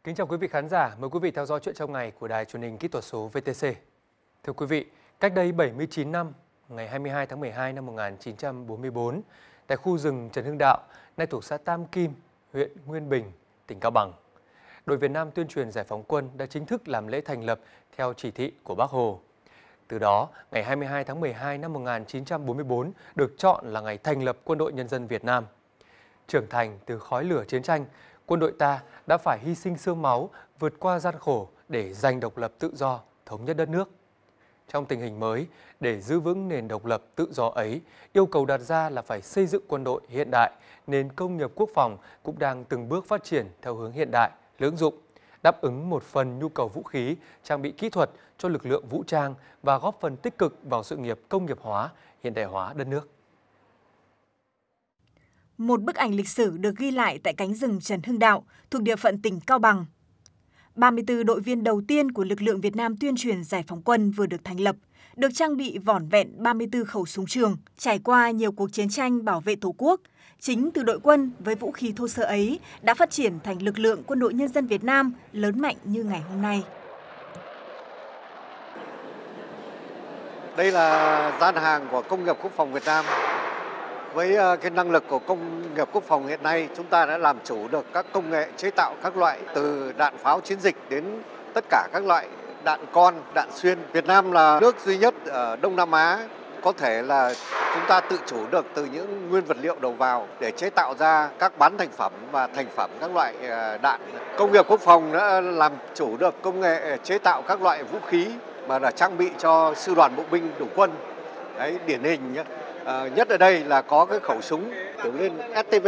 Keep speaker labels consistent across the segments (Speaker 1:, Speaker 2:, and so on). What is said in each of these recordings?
Speaker 1: Kính chào quý vị khán giả, mời quý vị theo dõi chuyện trong ngày của Đài Truyền hình Kỹ thuật số VTC. Thưa quý vị, cách đây 79 năm, ngày 22 tháng 12 năm 1944, tại khu rừng Trần Hưng Đạo, nay thuộc xã Tam Kim, huyện Nguyên Bình, tỉnh Cao Bằng, đội Việt Nam tuyên truyền giải phóng quân đã chính thức làm lễ thành lập theo chỉ thị của Bác Hồ. Từ đó, ngày 22 tháng 12 năm 1944 được chọn là ngày thành lập Quân đội Nhân dân Việt Nam. Trưởng thành từ khói lửa chiến tranh, quân đội ta đã phải hy sinh xương máu, vượt qua gian khổ để giành độc lập tự do, thống nhất đất nước. Trong tình hình mới, để giữ vững nền độc lập tự do ấy, yêu cầu đặt ra là phải xây dựng quân đội hiện đại, nền công nghiệp quốc phòng cũng đang từng bước phát triển theo hướng hiện đại, lưỡng dụng, đáp ứng một phần nhu cầu vũ khí, trang bị kỹ thuật cho lực lượng vũ trang và góp phần tích cực vào sự nghiệp công nghiệp hóa, hiện đại hóa đất nước.
Speaker 2: Một bức ảnh lịch sử được ghi lại tại cánh rừng Trần Hưng Đạo thuộc địa phận tỉnh Cao Bằng. 34 đội viên đầu tiên của lực lượng Việt Nam tuyên truyền giải phóng quân vừa được thành lập, được trang bị vỏn vẹn 34 khẩu súng trường, trải qua nhiều cuộc chiến tranh bảo vệ Tổ quốc. Chính từ đội quân với vũ khí thô sơ ấy đã phát triển thành lực lượng Quân đội Nhân dân Việt Nam lớn mạnh như ngày hôm nay.
Speaker 3: Đây là gian hàng của công nghiệp quốc phòng Việt Nam. Với cái năng lực của công nghiệp quốc phòng hiện nay, chúng ta đã làm chủ được các công nghệ chế tạo các loại, từ đạn pháo chiến dịch đến tất cả các loại đạn con, đạn xuyên. Việt Nam là nước duy nhất ở Đông Nam Á có thể là chúng ta tự chủ được từ những nguyên vật liệu đầu vào để chế tạo ra các bán thành phẩm và thành phẩm các loại đạn. Công nghiệp quốc phòng đã làm chủ được công nghệ chế tạo các loại vũ khí mà là trang bị cho sư đoàn bộ binh đủ quân. Đấy, điển hình nhé. Nhất ở đây là có cái khẩu súng tiểu liên STV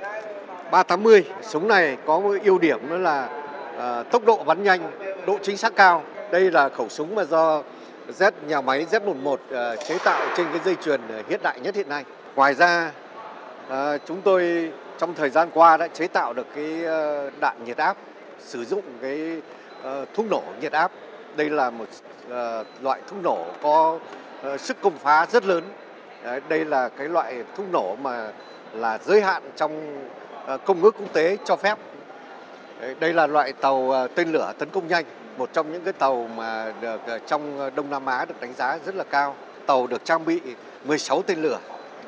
Speaker 3: 380. Súng này có một ưu điểm đó là tốc độ bắn nhanh, độ chính xác cao. Đây là khẩu súng mà do nhà máy Z11 chế tạo trên cái dây chuyền hiện đại nhất hiện nay. Ngoài ra, chúng tôi trong thời gian qua đã chế tạo được cái đạn nhiệt áp, sử dụng cái thuốc nổ nhiệt áp. Đây là một loại thuốc nổ có sức công phá rất lớn. Đây là cái loại thuốc nổ mà là giới hạn trong công ước quốc tế cho phép. Đây là loại tàu tên lửa tấn công nhanh, một trong những cái tàu mà được trong Đông Nam Á được đánh giá rất là cao. Tàu được trang bị 16 tên lửa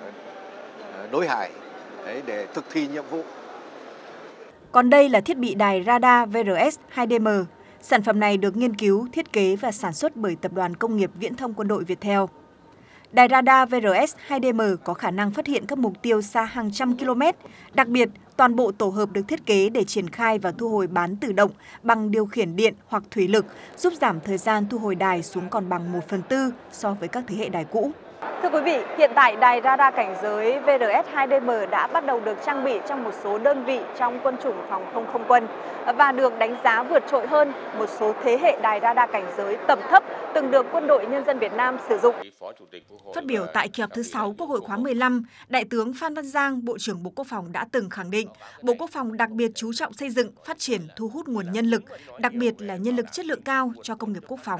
Speaker 3: đối hải để thực thi nhiệm vụ.
Speaker 2: Còn đây là thiết bị đài radar VRS-2DM. Sản phẩm này được nghiên cứu, thiết kế và sản xuất bởi Tập đoàn Công nghiệp Viễn thông Quân đội Việt Theo. Đài radar VRS-2DM có khả năng phát hiện các mục tiêu xa hàng trăm km. Đặc biệt, toàn bộ tổ hợp được thiết kế để triển khai và thu hồi bán tự động bằng điều khiển điện hoặc thủy lực, giúp giảm thời gian thu hồi đài xuống còn bằng 1/4 so với các thế hệ đài cũ.
Speaker 4: Thưa quý vị, hiện tại đài radar cảnh giới VRS-2DM đã bắt đầu được trang bị trong một số đơn vị trong quân chủng phòng không không quân và được đánh giá vượt trội hơn một số thế hệ đài radar cảnh giới tầm thấp từng được Quân đội Nhân dân Việt Nam sử dụng.
Speaker 2: Phát biểu tại kỳ họp thứ 6 Quốc hội khóa 15, Đại tướng Phan Văn Giang, Bộ trưởng Bộ Quốc phòng đã từng khẳng định Bộ Quốc phòng đặc biệt chú trọng xây dựng, phát triển, thu hút nguồn nhân lực, đặc biệt là nhân lực chất lượng cao cho công nghiệp quốc phòng.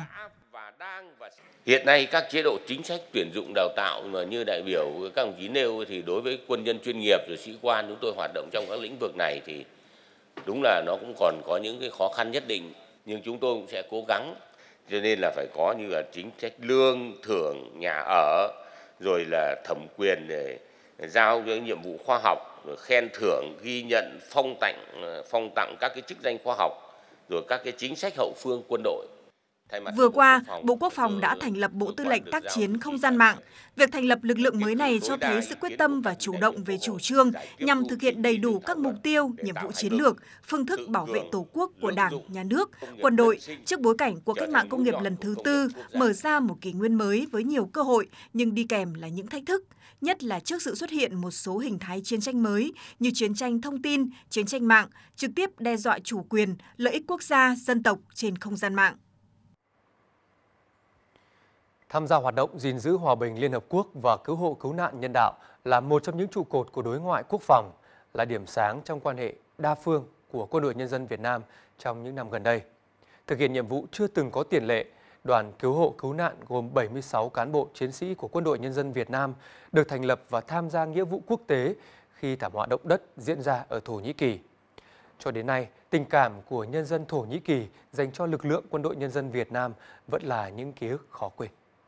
Speaker 5: Hiện nay các chế độ chính sách tuyển dụng đào tạo mà như đại biểu các đồng chí nêu thì đối với quân nhân chuyên nghiệp rồi sĩ quan chúng tôi hoạt động trong các lĩnh vực này thì đúng là nó cũng còn có những cái khó khăn nhất định, nhưng chúng tôi cũng sẽ cố gắng, cho nên là phải có như là chính sách lương, thưởng, nhà ở, rồi là thẩm quyền để giao cho nhiệm vụ khoa học, rồi khen thưởng, ghi nhận, phong tặng các cái chức danh khoa học, rồi các cái chính sách hậu phương quân đội.
Speaker 2: Vừa qua, Bộ Quốc phòng đã thành lập Bộ Tư lệnh Tác chiến Không gian mạng. Việc thành lập lực lượng mới này cho thấy sự quyết tâm và chủ động về chủ trương nhằm thực hiện đầy đủ các mục tiêu, nhiệm vụ chiến lược, phương thức bảo vệ Tổ quốc của Đảng, Nhà nước, quân đội trước bối cảnh của cách mạng công nghiệp lần thứ tư mở ra một kỷ nguyên mới với nhiều cơ hội nhưng đi kèm là những thách thức, nhất là trước sự xuất hiện một số hình thái chiến tranh mới như chiến tranh thông tin, chiến tranh mạng, trực tiếp đe dọa chủ quyền, lợi ích quốc gia, dân tộc trên không gian mạng.
Speaker 1: Tham gia hoạt động gìn giữ hòa bình Liên Hợp Quốc và cứu hộ cứu nạn nhân đạo là một trong những trụ cột của đối ngoại quốc phòng, là điểm sáng trong quan hệ đa phương của Quân đội Nhân dân Việt Nam trong những năm gần đây. Thực hiện nhiệm vụ chưa từng có tiền lệ, đoàn cứu hộ cứu nạn gồm 76 cán bộ chiến sĩ của Quân đội Nhân dân Việt Nam được thành lập và tham gia nghĩa vụ quốc tế khi thảm họa động đất diễn ra ở Thổ Nhĩ Kỳ. Cho đến nay, tình cảm của nhân dân Thổ Nhĩ Kỳ dành cho lực lượng quân đội nhân dân Việt Nam vẫn là những ký ức khó quên.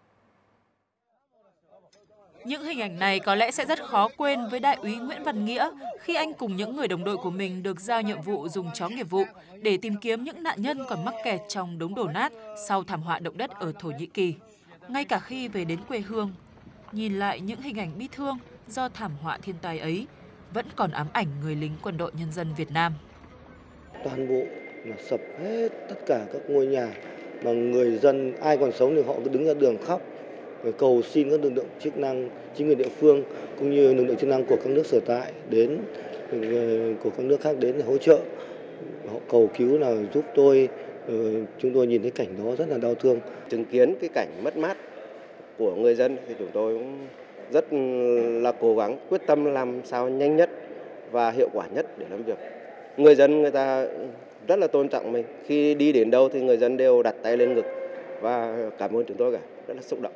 Speaker 6: Những hình ảnh này có lẽ sẽ rất khó quên với Đại úy Nguyễn Văn Nghĩa khi anh cùng những người đồng đội của mình được giao nhiệm vụ dùng chó nghiệp vụ để tìm kiếm những nạn nhân còn mắc kẹt trong đống đổ nát sau thảm họa động đất ở Thổ Nhĩ Kỳ. Ngay cả khi về đến quê hương, nhìn lại những hình ảnh bi thương do thảm họa thiên tai ấy vẫn còn ám ảnh người lính quân đội nhân dân Việt Nam.
Speaker 7: Toàn bộ là sập hết tất cả các ngôi nhà, mà người dân ai còn sống thì họ cứ đứng ra đường khóc, cầu xin các lực lượng chức năng, chính quyền địa phương cũng như lực lượng chức năng của các nước sở tại đến, của các nước khác đến để hỗ trợ. Họ cầu cứu là giúp tôi. Chúng tôi nhìn thấy cảnh đó rất là đau thương.
Speaker 8: Chứng kiến cái cảnh mất mát của người dân thì chúng tôi cũng rất là cố gắng quyết tâm làm sao nhanh nhất và hiệu quả nhất để làm việc. Người dân người ta rất là tôn trọng mình. Khi đi đến đâu thì người dân đều đặt tay lên ngực và cảm ơn chúng tôi cả. Rất là xúc động.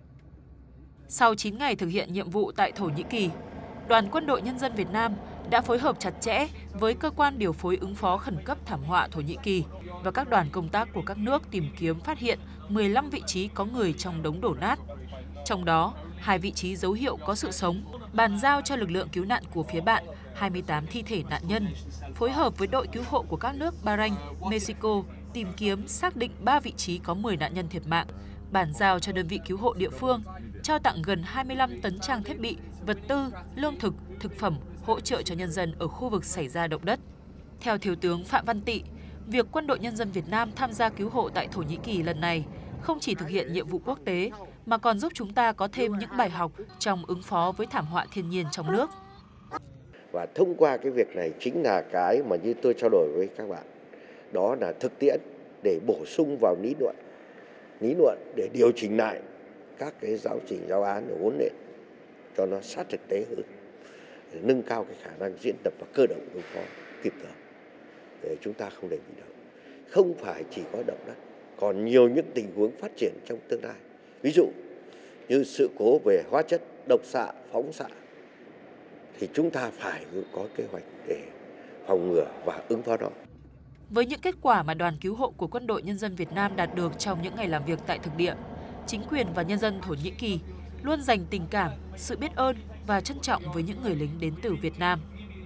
Speaker 6: Sau 9 ngày thực hiện nhiệm vụ tại Thổ Nhĩ Kỳ, Đoàn Quân đội Nhân dân Việt Nam đã phối hợp chặt chẽ với Cơ quan Điều phối ứng phó khẩn cấp thảm họa Thổ Nhĩ Kỳ và các đoàn công tác của các nước tìm kiếm phát hiện 15 vị trí có người trong đống đổ nát. Trong đó, 2 vị trí dấu hiệu có sự sống, bàn giao cho lực lượng cứu nạn của phía bạn 28 thi thể nạn nhân, phối hợp với đội cứu hộ của các nước Bahrain, Mexico tìm kiếm xác định 3 vị trí có 10 nạn nhân thiệt mạng, bàn giao cho đơn vị cứu hộ địa phương, trao tặng gần 25 tấn trang thiết bị, vật tư, lương thực, thực phẩm hỗ trợ cho nhân dân ở khu vực xảy ra động đất. Theo Thiếu tướng Phạm Văn Tị, việc Quân đội Nhân dân Việt Nam tham gia cứu hộ tại Thổ Nhĩ Kỳ lần này không chỉ thực hiện nhiệm vụ quốc tế mà còn giúp chúng ta có thêm những bài học trong ứng phó với thảm họa thiên nhiên trong nước.
Speaker 9: Và thông qua cái việc này chính là cái mà như tôi trao đổi với các bạn, đó là thực tiễn để bổ sung vào lý luận để điều chỉnh lại các cái giáo trình giáo án để huấn luyện cho nó sát thực tế hơn, để nâng cao cái khả năng diễn tập và cơ động ứng phó kịp thời để chúng ta không để bị động. Không phải chỉ có động đất, còn nhiều những tình huống phát triển trong tương lai. Ví dụ như sự cố về hóa chất, độc xạ, phóng xạ thì chúng ta phải có kế hoạch để phòng ngừa và ứng phó đó.
Speaker 6: Với những kết quả mà Đoàn cứu hộ của Quân đội Nhân dân Việt Nam đạt được trong những ngày làm việc tại thực địa, chính quyền và nhân dân Thổ Nhĩ Kỳ luôn dành tình cảm, sự biết ơn và trân trọng với những người lính đến từ Việt Nam.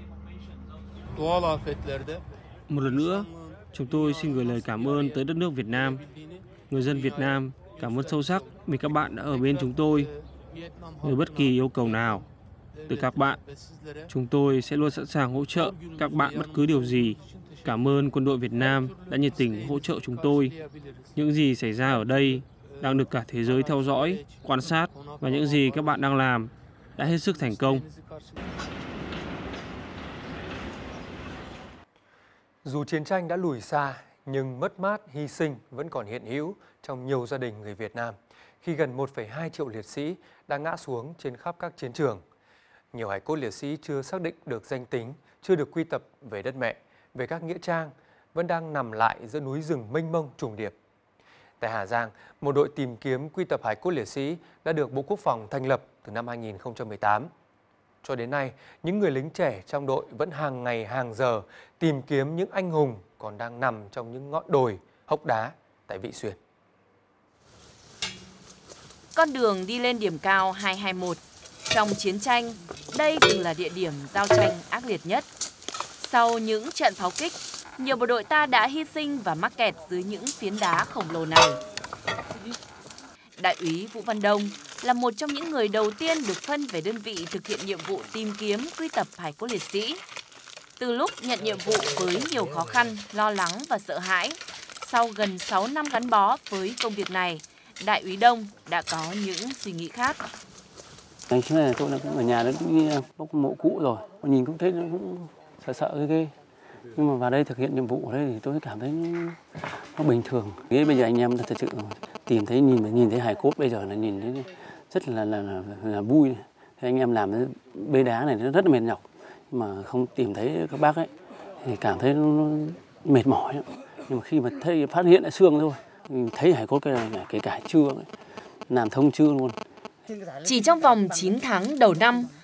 Speaker 10: Một lần nữa, chúng tôi xin gửi lời cảm ơn tới đất nước Việt Nam. Người dân Việt Nam cảm ơn sâu sắc vì các bạn đã ở bên chúng tôi. Với bất kỳ yêu cầu nào từ các bạn, chúng tôi sẽ luôn sẵn sàng hỗ trợ các bạn bất cứ điều gì. Cảm ơn Quân đội Việt Nam đã nhiệt tình hỗ trợ chúng tôi. Những gì xảy ra ở đây đang được cả thế giới theo dõi, quan sát và những gì các bạn đang làm đã hết sức thành công.
Speaker 1: Dù chiến tranh đã lùi xa, nhưng mất mát, hy sinh vẫn còn hiện hữu trong nhiều gia đình người Việt Nam khi gần 1,2 triệu liệt sĩ đã ngã xuống trên khắp các chiến trường. Nhiều hài cốt liệt sĩ chưa xác định được danh tính, chưa được quy tập về đất mẹ, về các nghĩa trang, vẫn đang nằm lại giữa núi rừng mênh mông trùng điệp. Tại Hà Giang, một đội tìm kiếm quy tập hài cốt liệt sĩ đã được Bộ Quốc phòng thành lập từ năm 2018. Cho đến nay, những người lính trẻ trong đội vẫn hàng ngày hàng giờ tìm kiếm những anh hùng còn đang nằm trong những ngọn đồi, hốc đá tại Vị Xuyên.
Speaker 11: Con đường đi lên điểm cao 221. Trong chiến tranh, đây từng là địa điểm giao tranh ác liệt nhất. Sau những trận pháo kích, nhiều bộ đội ta đã hy sinh và mắc kẹt dưới những phiến đá khổng lồ này. Đại úy Vũ Văn Đông là một trong những người đầu tiên được phân về đơn vị thực hiện nhiệm vụ tìm kiếm quy tập hài cốt liệt sĩ. Từ lúc nhận nhiệm vụ với nhiều khó khăn, lo lắng và sợ hãi, sau gần 6 năm gắn bó với công việc này, Đại úy Đông đã có những suy nghĩ khác.
Speaker 10: Ngày xưa này tôi cũng ở nhà, nó có mộ cũ rồi, nhìn cũng thấy nó cũng sợ ghê. Nhưng mà vào đây thực hiện nhiệm vụ ở đây thì tôi cảm thấy nó bình thường. Bây giờ anh em thật sự tìm thấy nhìn thấy hài cốt bây giờ là nhìn thấy rất là vui. Thế anh em làm bê đá này nó rất là mệt nhọc, nhưng mà không tìm thấy các bác ấy thì cảm thấy nó mệt mỏi. Nhưng mà khi mà thấy phát hiện lại xương thôi, thấy hài cốt cái này kể cả trưa làm thông trưa luôn.
Speaker 11: Chỉ trong vòng 9 tháng đầu năm,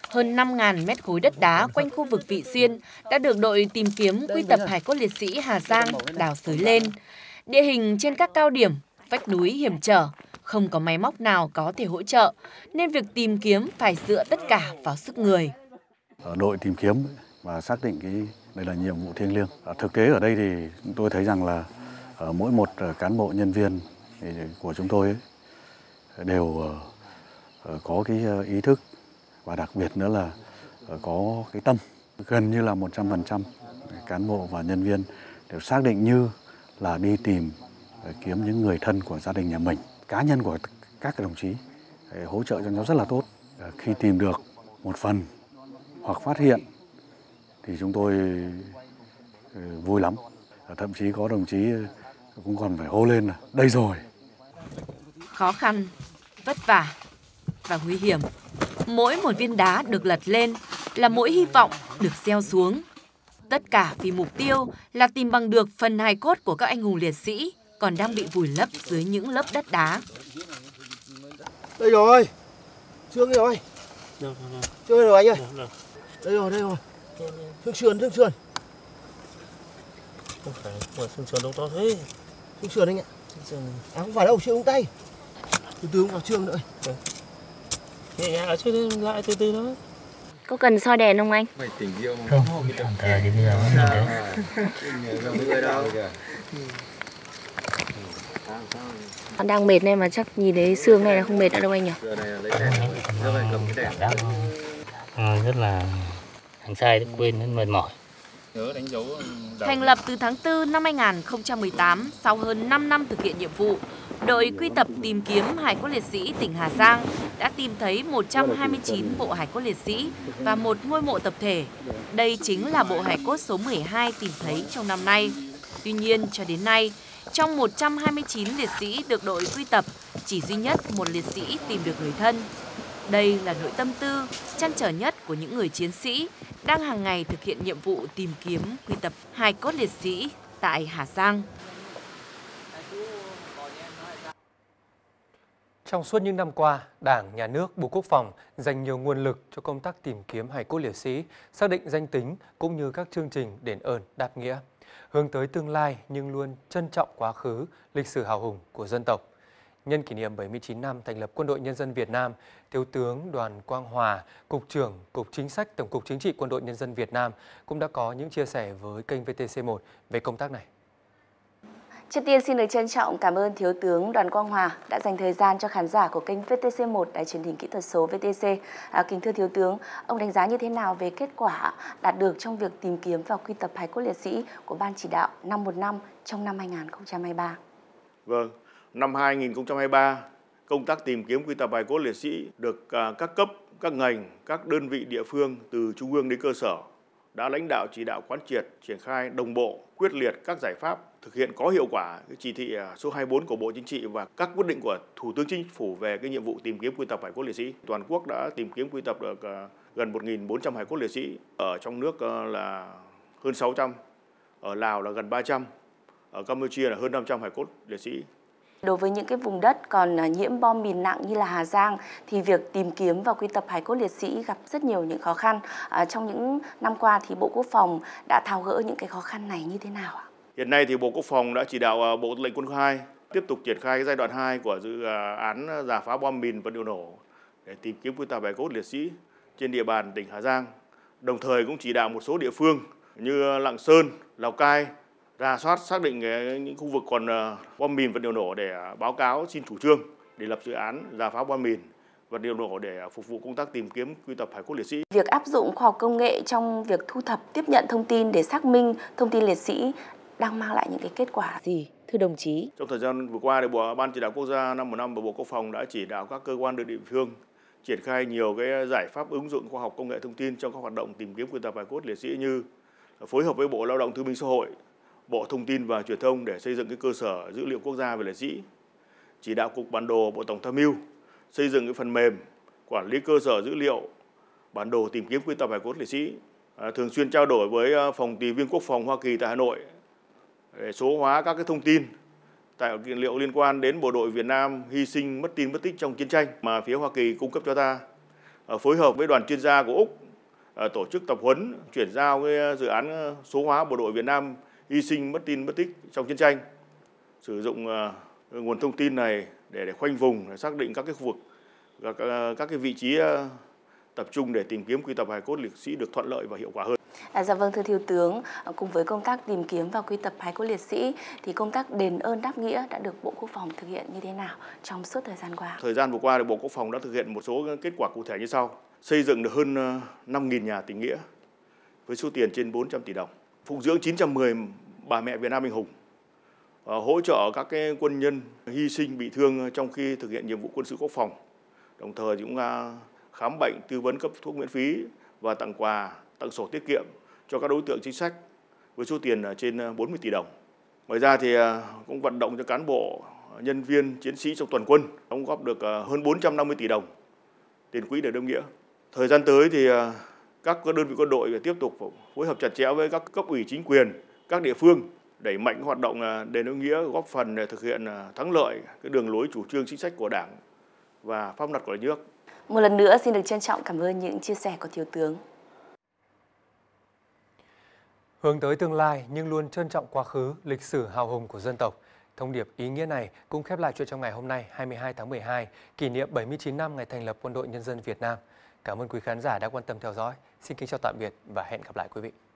Speaker 11: Hơn 5.000 mét khối đất đá quanh khu vực Vị Xuyên đã được đội tìm kiếm quy tập hài cốt liệt sĩ Hà Giang đào xới lên. Địa hình trên các cao điểm, vách núi hiểm trở, không có máy móc nào có thể hỗ trợ, nên việc tìm kiếm phải dựa tất cả vào sức người.
Speaker 12: Đội tìm kiếm và xác định đây là nhiệm vụ thiêng liêng. Thực tế ở đây thì tôi thấy rằng là mỗi một cán bộ nhân viên của chúng tôi đều có cái ý thức và đặc biệt nữa là có cái tâm. Gần như là 100% cán bộ và nhân viên đều xác định như là đi tìm kiếm những người thân của gia đình nhà mình. Cá nhân của các đồng chí hỗ trợ cho nhau rất là tốt. Khi tìm được một phần hoặc phát hiện thì chúng tôi vui lắm. Thậm chí có đồng chí cũng còn phải hô lên là đây rồi.
Speaker 11: Khó khăn, vất vả và nguy hiểm. Mỗi một viên đá được lật lên là mỗi hy vọng được gieo xuống. Tất cả vì mục tiêu là tìm bằng được phần hài cốt của các anh hùng liệt sĩ còn đang bị vùi lấp dưới những lớp đất đá.
Speaker 7: Đây rồi, Trương rồi. Trương rồi anh ơi. Đây rồi. Thương Sườn.
Speaker 10: Không phải, Thương Sườn đâu to thế.
Speaker 7: Thương Sườn anh ạ. Không phải đâu, Trương ông tay. Từ vào Trương nữa.
Speaker 10: Ở trước lại từ đó.
Speaker 11: Có cần soi đèn không anh?
Speaker 10: Không, thời thì bây giờ vẫn nhìn thấy.
Speaker 11: Con đang mệt nên mà chắc nhìn thấy xương này là không mệt nữa đâu anh nhỉ?
Speaker 10: Rất là hàng sai quên đến mệt mỏi.
Speaker 11: Thành lập từ tháng 4 năm 2018, sau hơn 5 năm thực hiện nhiệm vụ, đội quy tập tìm kiếm hài cốt liệt sĩ tỉnh Hà Giang đã tìm thấy 129 bộ hài cốt liệt sĩ và một ngôi mộ tập thể. Đây chính là bộ hài cốt số 12 tìm thấy trong năm nay. Tuy nhiên, cho đến nay, trong 129 liệt sĩ được đội quy tập, chỉ duy nhất một liệt sĩ tìm được người thân. Đây là nỗi tâm tư, trăn trở nhất của những người chiến sĩ đang hàng ngày thực hiện nhiệm vụ tìm kiếm quy tập hài cốt liệt sĩ tại Hà Giang.
Speaker 1: Trong suốt những năm qua, Đảng, Nhà nước, Bộ Quốc phòng dành nhiều nguồn lực cho công tác tìm kiếm hài cốt liệt sĩ, xác định danh tính cũng như các chương trình đền ơn đáp nghĩa, hướng tới tương lai nhưng luôn trân trọng quá khứ, lịch sử hào hùng của dân tộc. Nhân kỷ niệm 79 năm thành lập Quân đội Nhân dân Việt Nam, Thiếu tướng Đoàn Quang Hòa, Cục trưởng Cục Chính sách Tổng cục Chính trị Quân đội Nhân dân Việt Nam cũng đã có những chia sẻ với kênh VTC1 về công tác này.
Speaker 13: Trước tiên xin được trân trọng cảm ơn Thiếu tướng Đoàn Quang Hòa đã dành thời gian cho khán giả của kênh VTC1 Đài truyền hình kỹ thuật số VTC. Kính thưa Thiếu tướng, ông đánh giá như thế nào về kết quả đạt được trong việc tìm kiếm và quy tập hài cốt liệt sĩ của Ban chỉ đạo 515 trong năm 2023?
Speaker 14: Vâng, năm 2023, công tác tìm kiếm quy tập hài cốt liệt sĩ được các cấp, các ngành, các đơn vị địa phương từ trung ương đến cơ sở đã lãnh đạo chỉ đạo quán triệt, triển khai đồng bộ, quyết liệt các giải pháp thực hiện có hiệu quả chỉ thị số 24 của Bộ Chính trị và các quyết định của Thủ tướng Chính phủ về cái nhiệm vụ tìm kiếm quy tập hài cốt liệt sĩ. Toàn quốc đã tìm kiếm quy tập được gần 1.400 hài cốt liệt sĩ, ở trong nước là hơn 600, ở Lào là gần 300, ở Campuchia là hơn 500 hài cốt liệt sĩ.
Speaker 13: Đối với những cái vùng đất còn nhiễm bom mìn nặng như là Hà Giang thì việc tìm kiếm và quy tập hài cốt liệt sĩ gặp rất nhiều những khó khăn. Trong những năm qua thì Bộ Quốc phòng đã tháo gỡ những cái khó khăn này như thế nào ạ?
Speaker 14: Hiện nay thì Bộ Quốc phòng đã chỉ đạo Bộ Tư lệnh Quân khu 2 tiếp tục triển khai cái giai đoạn 2 của dự án rà phá bom mìn vật liệu nổ để tìm kiếm quy tập hài cốt liệt sĩ trên địa bàn tỉnh Hà Giang. Đồng thời cũng chỉ đạo một số địa phương như Lạng Sơn, Lào Cai rà soát xác định những khu vực còn bom mìn vật liệu nổ để báo cáo xin chủ trương để lập dự án rà phá bom mìn vật liệu nổ để phục vụ công tác tìm kiếm quy tập hài cốt liệt sĩ.
Speaker 13: Việc áp dụng khoa học công nghệ trong việc thu thập, tiếp nhận thông tin để xác minh thông tin liệt sĩ đang mang lại những cái kết quả gì, thưa đồng chí?
Speaker 14: Trong thời gian vừa qua, Ban chỉ đạo quốc gia 515 và Bộ Quốc phòng đã chỉ đạo các cơ quan địa phương triển khai nhiều cái giải pháp ứng dụng khoa học công nghệ thông tin trong các hoạt động tìm kiếm quy tập hài cốt liệt sĩ như phối hợp với Bộ Lao động Thương binh Xã hội, Bộ Thông tin và Truyền thông để xây dựng cái cơ sở dữ liệu quốc gia về liệt sĩ, chỉ đạo Cục Bản đồ Bộ Tổng tham mưu xây dựng cái phần mềm quản lý cơ sở dữ liệu bản đồ tìm kiếm quy tập hài cốt liệt sĩ, thường xuyên trao đổi với Phòng Tùy viên Quốc phòng Hoa Kỳ tại Hà Nội để số hóa các cái thông tin tài liệu liên quan đến bộ đội Việt Nam hy sinh mất tích trong chiến tranh mà phía Hoa Kỳ cung cấp cho ta. phối hợp với đoàn chuyên gia của Úc tổ chức tập huấn chuyển giao cái dự án số hóa bộ đội Việt Nam hy sinh mất tin mất tích trong chiến tranh, sử dụng nguồn thông tin này để khoanh vùng, để xác định các cái khu vực, các cái vị trí tập trung để tìm kiếm quy tập hài cốt liệt sĩ được thuận lợi và hiệu quả hơn.
Speaker 13: Dạ vâng, thưa Thiếu tướng, cùng với công tác tìm kiếm và quy tập hài cốt liệt sĩ thì công tác đền ơn đáp nghĩa đã được Bộ Quốc phòng thực hiện như thế nào trong suốt thời gian qua?
Speaker 14: Thời gian vừa qua, Bộ Quốc phòng đã thực hiện một số kết quả cụ thể như sau: xây dựng được hơn 5.000 nhà tình nghĩa với số tiền trên 400 tỷ đồng, phụng dưỡng 910 bà mẹ Việt Nam anh hùng, hỗ trợ các cái quân nhân hy sinh bị thương trong khi thực hiện nhiệm vụ quân sự quốc phòng, đồng thời cũng khám bệnh, tư vấn cấp thuốc miễn phí và tặng quà, tặng sổ tiết kiệm cho các đối tượng chính sách với số tiền trên 40 tỷ đồng. Ngoài ra thì cũng vận động cho cán bộ, nhân viên, chiến sĩ trong toàn quân đóng góp được hơn 450 tỷ đồng tiền quỹ đền ơn nghĩa. Thời gian tới thì các đơn vị quân đội tiếp tục phối hợp chặt chẽ với các cấp ủy chính quyền, các địa phương đẩy mạnh hoạt động đền ơn nghĩa, góp phần để thực hiện thắng lợi cái đường lối chủ trương chính sách của Đảng và pháp luật của nhà nước.
Speaker 13: Một lần nữa xin được trân trọng cảm ơn những chia sẻ của Thiếu tướng.
Speaker 1: Hướng tới tương lai nhưng luôn trân trọng quá khứ, lịch sử hào hùng của dân tộc. Thông điệp ý nghĩa này cũng khép lại chuyện trong ngày hôm nay 22 tháng 12, kỷ niệm 79 năm ngày thành lập Quân đội Nhân dân Việt Nam. Cảm ơn quý khán giả đã quan tâm theo dõi. Xin kính chào tạm biệt và hẹn gặp lại quý vị.